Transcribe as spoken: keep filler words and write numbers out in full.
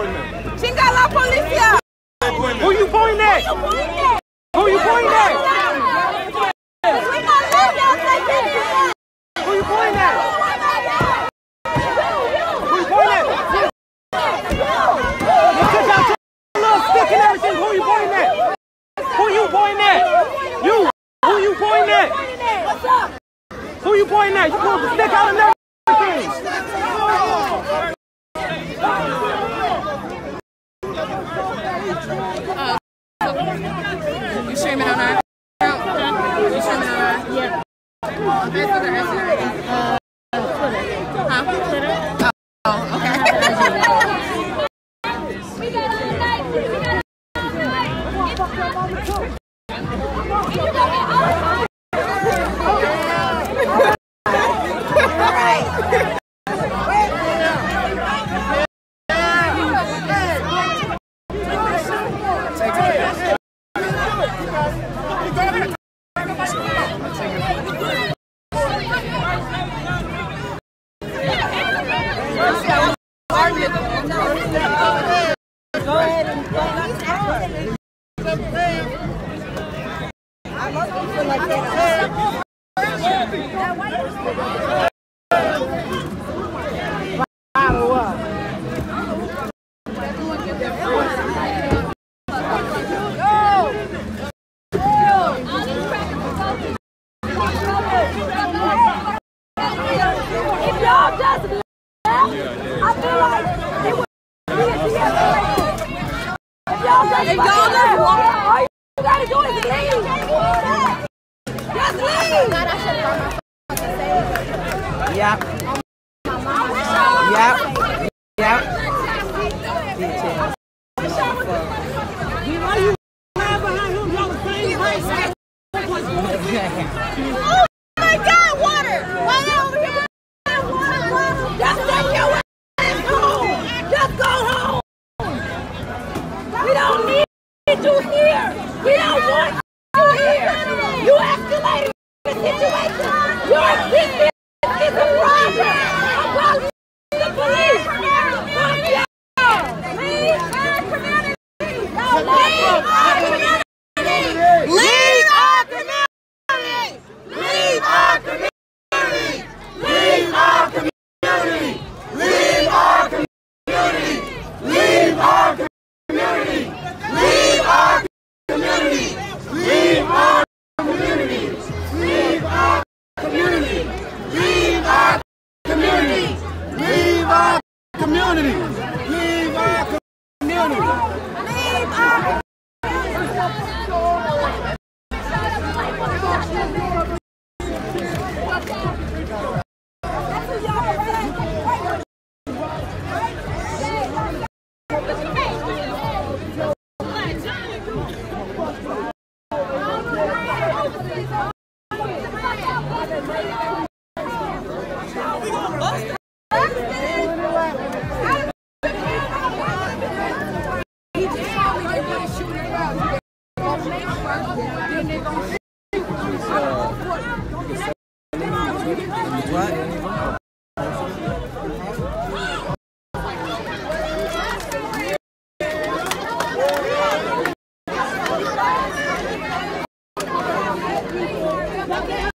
Chinga la policía! Who you pointing at? Who you pointing at? We gonna let y'all take it. Who you pointing at? Who you pointing at? You took out your little stick and everything. Who you pointing at? Who you pointing at? You. Who you pointing at? What's up? Who you pointing at? You pulled the stick out and everything. You streaming on our account? You streaming on our? Yeah. Facebook or Instagram? Uh, Twitter. Huh? Twitter. Oh, okay. We got all night. We got Go ahead and go. I must feel like that. If y'all just left, I feel like it would be a If y'all just left, all you gotta do is leave. Just leave. Yep. Yep. Yep. Oh my God, water! Why over here? Just take your ass home. Just go home. We don't need you here. We don't want you here. You escalated the situation. Your existence is a problem. A problem to the police. Fuck y'all. Leave our community. Leave our community. Leave our community. Leave our community. Leave our community. Leave our community. Leave our community. Leave our community. Leave our community. Leave our community. Leave our community. Leave our community. Leave our community. Leave our What?